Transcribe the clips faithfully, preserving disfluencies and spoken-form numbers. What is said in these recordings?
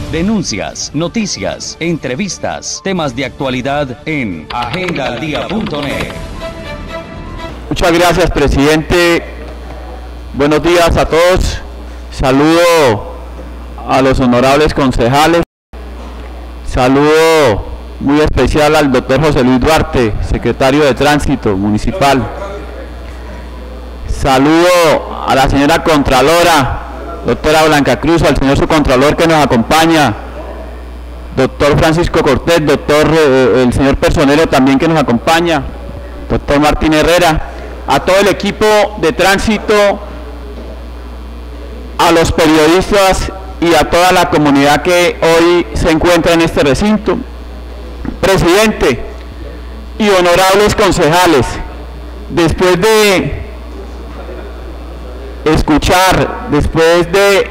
denuncias, noticias, entrevistas, temas de actualidad en agenda al día punto net. Muchas gracias, presidente. Buenos días a todos. Saludo a los honorables concejales. Saludo muy especial al doctor José Luis Duarte, secretario de Tránsito Municipal. Saludo a la señora Contralora, doctora Blanca Cruz, al señor subcontralor que nos acompaña, doctor Francisco Cortés, doctor, eh, el señor personero también que nos acompaña, doctor Martín Herrera, a todo el equipo de tránsito, a los periodistas y a toda la comunidad que hoy se encuentra en este recinto. Presidente y honorables concejales, después de escuchar, después de,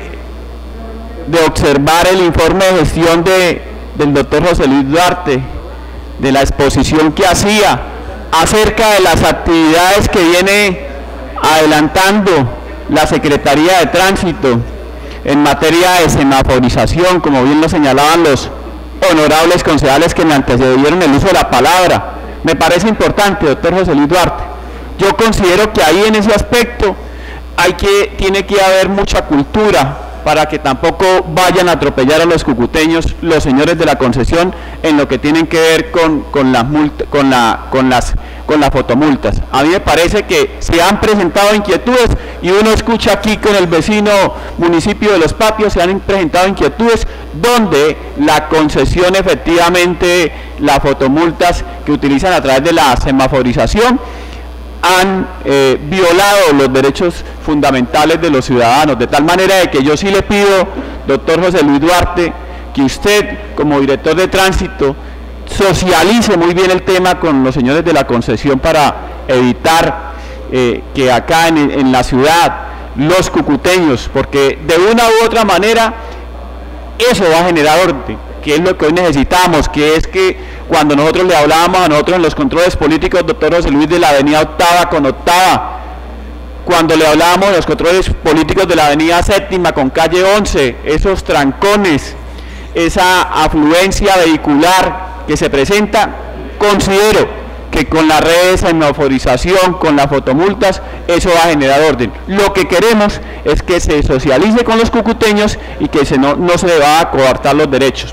de observar el informe de gestión de, del doctor José Luis Duarte, de la exposición que hacía acerca de las actividades que viene adelantando la Secretaría de Tránsito en materia de semaforización, como bien lo señalaban los honorables concejales que me antecedieron el uso de la palabra, me parece importante, doctor José Luis Duarte. Yo considero que ahí en ese aspecto hay que, tiene que haber mucha cultura para que tampoco vayan a atropellar a los cucuteños los señores de la concesión en lo que tienen que ver con, con, las, multa, con, la, con, las, con las fotomultas. A mí me parece que se han presentado inquietudes y uno escucha aquí con el vecino municipio de Los Papios, se han presentado inquietudes donde la concesión efectivamente, las fotomultas que utilizan a través de la semaforización, han eh, violado los derechos fundamentales de los ciudadanos, de tal manera de que yo sí le pido, doctor José Luis Duarte, que usted como director de tránsito socialice muy bien el tema con los señores de la concesión para evitar eh, que acá en, en la ciudad los cucuteños, porque de una u otra manera eso va a generar orden, que es lo que hoy necesitamos, que es que cuando nosotros le hablábamos a nosotros en los controles políticos, doctor José Luis, de la avenida Octava con Octava, cuando le hablábamos de los controles políticos de la avenida Séptima con calle once, esos trancones, esa afluencia vehicular que se presenta, considero que con la red de semaforización, con las fotomultas, eso va a generar orden. Lo que queremos es que se socialice con los cucuteños y que se no, no se le va a coartar los derechos.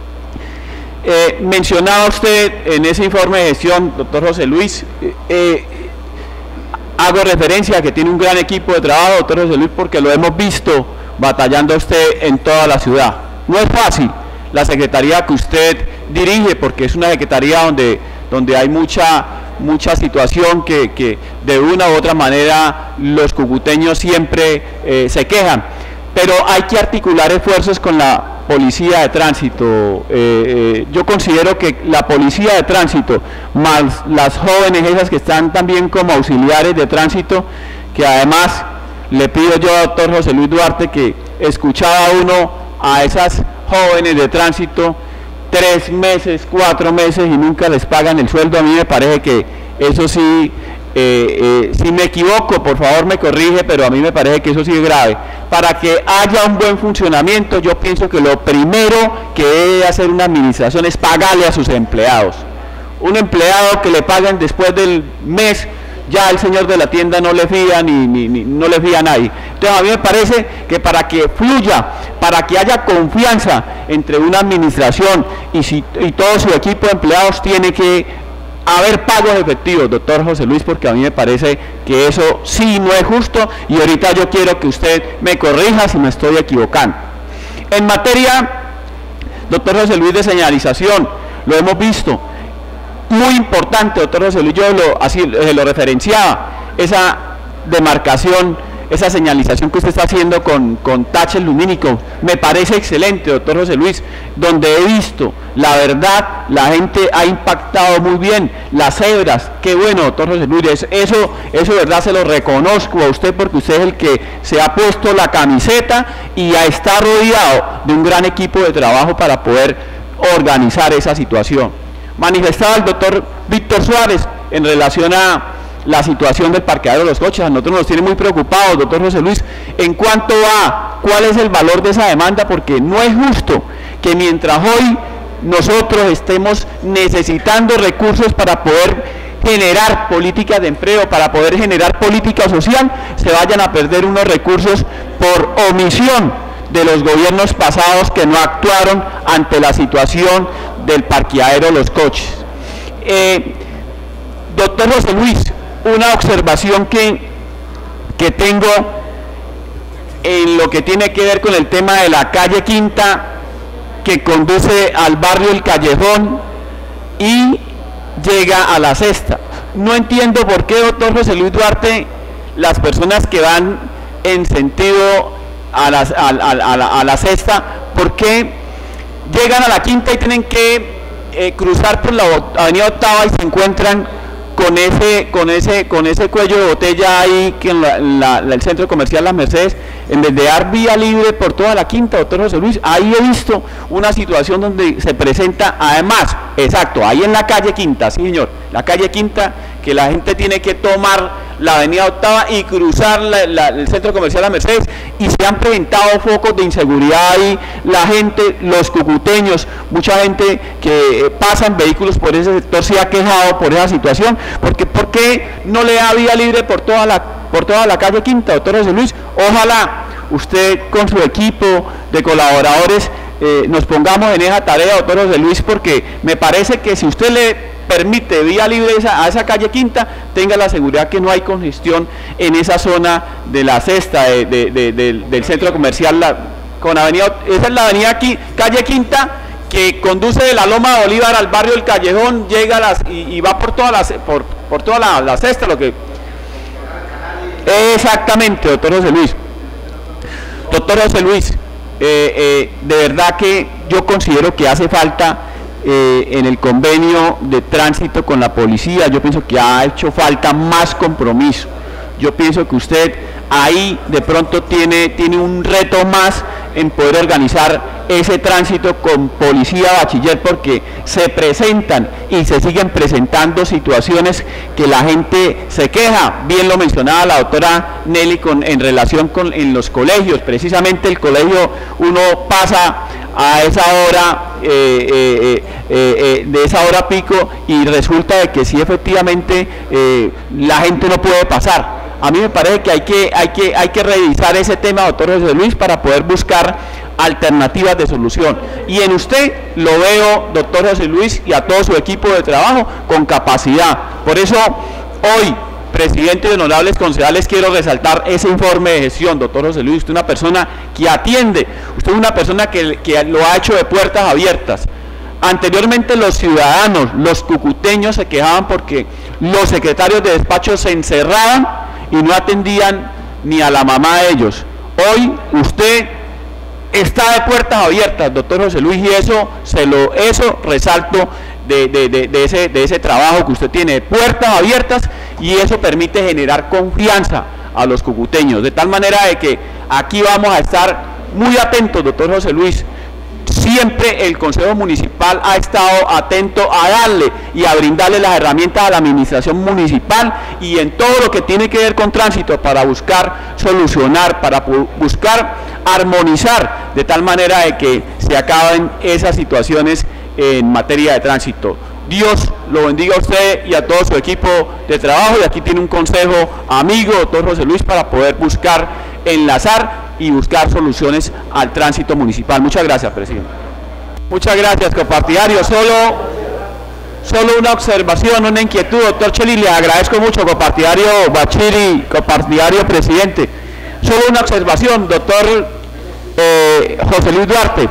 Eh, mencionaba usted en ese informe de gestión, doctor José Luis, eh, eh, hago referencia a que tiene un gran equipo de trabajo, doctor José Luis, porque lo hemos visto batallando usted en toda la ciudad. No es fácil la secretaría que usted dirige, porque es una secretaría donde, donde hay mucha, mucha situación que, que de una u otra manera los cucuteños siempre eh, se quejan, pero hay que articular esfuerzos con la policía de tránsito. Eh, eh, yo considero que la policía de tránsito, más las jóvenes esas que están también como auxiliares de tránsito, que además le pido yo a doctor José Luis Duarte que escuchaba uno a esas jóvenes de tránsito tres meses, cuatro meses y nunca les pagan el sueldo. A mí me parece que eso sí, eh, eh, si me equivoco, por favor me corrige, pero a mí me parece que eso sí es grave. Para que haya un buen funcionamiento, yo pienso que lo primero que debe hacer una administración es pagarle a sus empleados. Un empleado que le paguen después del mes, ya el señor de la tienda no le fía ni, ni, ni no le fía a nadie. Entonces a mí me parece que para que fluya, para que haya confianza entre una administración y, si, y todo su equipo de empleados, tiene que haber pagos efectivos, doctor José Luis, porque a mí me parece que eso sí no es justo y ahorita yo quiero que usted me corrija si me estoy equivocando. En materia, doctor José Luis, de señalización, lo hemos visto, muy importante, doctor José Luis, yo lo, así eh, lo referenciaba, esa demarcación, esa señalización que usted está haciendo con, con taches lumínicos, me parece excelente, doctor José Luis, donde he visto, la verdad, la gente ha impactado muy bien, las cebras, qué bueno, doctor José Luis, eso, eso verdad se lo reconozco a usted, porque usted es el que se ha puesto la camiseta y está rodeado de un gran equipo de trabajo para poder organizar esa situación. Manifestaba el doctor Víctor Suárez en relación a la situación del parqueadero de los coches. A nosotros nos tiene muy preocupados, doctor José Luis, en cuanto a cuál es el valor de esa demanda, porque no es justo que mientras hoy nosotros estemos necesitando recursos para poder generar políticas de empleo, para poder generar política social, se vayan a perder unos recursos por omisión de los gobiernos pasados que no actuaron ante la situación del parqueadero de los coches. Eh, doctor José Luis, una observación que, que tengo en lo que tiene que ver con el tema de la calle Quinta, que conduce al barrio El Callejón y llega a la Sexta. No entiendo por qué, doctor José Luis Duarte, las personas que van en sentido a la, a, a, a la, a la Sexta, ¿por qué llegan a la Quinta y tienen que eh, cruzar por la avenida Octava y se encuentran con ese, con ese, con ese cuello de botella ahí que en la, la, la, el centro comercial Las Mercedes, en vez de dar vía libre por toda la Quinta, doctor José Luis? Ahí he visto una situación donde se presenta, además, exacto, ahí en la calle Quinta, sí señor, la calle Quinta, que la gente tiene que tomar la avenida Octava y cruzar la, la, el centro comercial Las Mercedes, y se han presentado focos de inseguridad ahí, la gente, los cucuteños, mucha gente que eh, pasan vehículos por ese sector se ha quejado por esa situación, porque ¿por qué no le da vía libre por toda la, por toda la calle Quinta, doctor José Luis? Ojalá usted con su equipo de colaboradores eh, nos pongamos en esa tarea, doctor José Luis, porque me parece que si usted le permite vía libre esa, a esa calle Quinta, tenga la seguridad que no hay congestión en esa zona de la Sexta, de, de, de, de, del centro comercial, la, con avenida, esa es la avenida aquí, calle Quinta, que conduce de la Loma de Bolívar al barrio El Callejón, llega a las, y, y va por toda la, por, por toda la, la Sexta, lo que... Exactamente, doctor José Luis. Doctor José Luis, eh, eh, de verdad que yo considero que hace falta eh, en el convenio de tránsito con la policía, yo pienso que ha hecho falta más compromiso. Yo pienso que usted ahí de pronto tiene, tiene un reto más en poder organizar ese tránsito con policía bachiller, porque se presentan y se siguen presentando situaciones que la gente se queja. Bien lo mencionaba la doctora Nelly con, en relación con en los colegios, precisamente el colegio uno pasa a esa hora, eh, eh, eh, eh, de esa hora pico, y resulta de que sí efectivamente eh, la gente no puede pasar. A mí me parece que hay que, hay que, hay que revisar ese tema, doctor José Luis, para poder buscar alternativas de solución. Y en usted lo veo, doctor José Luis, y a todo su equipo de trabajo con capacidad. Por eso, hoy, presidente y honorables concejales, quiero resaltar ese informe de gestión, doctor José Luis. Usted es una persona que atiende, usted es una persona que, que lo ha hecho de puertas abiertas. Anteriormente los ciudadanos, los cucuteños se quejaban porque los secretarios de despacho se encerraban y no atendían ni a la mamá de ellos. Hoy usted está de puertas abiertas, doctor José Luis, y eso se lo eso resalto de, de, de, de, ese, de ese trabajo que usted tiene, de puertas abiertas, y eso permite generar confianza a los cucuteños, de tal manera de que aquí vamos a estar muy atentos, doctor José Luis. Siempre el Consejo Municipal ha estado atento a darle y a brindarle las herramientas a la administración municipal, y en todo lo que tiene que ver con tránsito, para buscar solucionar, para buscar armonizar, de tal manera de que se acaben esas situaciones en materia de tránsito. Dios lo bendiga a usted y a todo su equipo de trabajo, y aquí tiene un consejo amigo, doctor José Luis, para poder buscar, enlazar y buscar soluciones al tránsito municipal. Muchas gracias, presidente. Muchas gracias, copartidario. Solo, solo una observación, una inquietud, doctor Cheli, le agradezco mucho, copartidario Bachiri, copartidario presidente. Solo una observación, doctor eh, José Luis Duarte.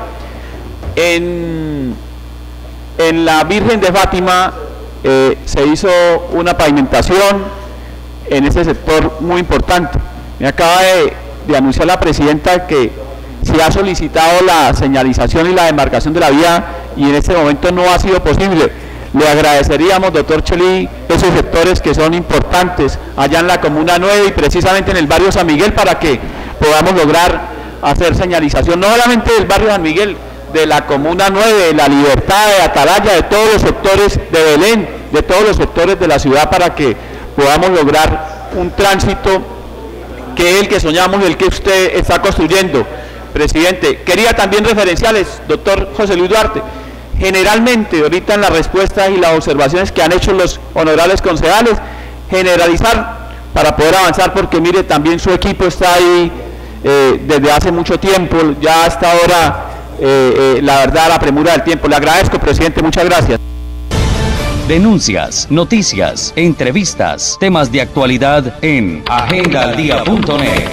En, en la Virgen de Fátima eh, se hizo una pavimentación en ese sector muy importante. Me acaba de, de anunciar la presidenta que se ha solicitado la señalización y la demarcación de la vía, y en este momento no ha sido posible. Le agradeceríamos, doctor Cheli, esos sectores que son importantes allá en la Comuna nueve y precisamente en el barrio San Miguel, para que podamos lograr hacer señalización, no solamente del barrio San Miguel, de la Comuna nueve, de La Libertad, de Atalaya, de todos los sectores de Belén, de todos los sectores de la ciudad, para que podamos lograr un tránsito que es el que soñamos, el que usted está construyendo. Presidente, quería también referenciales, doctor José Luis Duarte. Generalmente, ahorita en las respuestas y las observaciones que han hecho los honorables concejales, generalizar para poder avanzar, porque mire, también su equipo está ahí eh, desde hace mucho tiempo, ya hasta ahora, eh, eh, la verdad, la premura del tiempo. Le agradezco, presidente, muchas gracias. Denuncias, noticias, entrevistas, temas de actualidad en agenda al día punto net.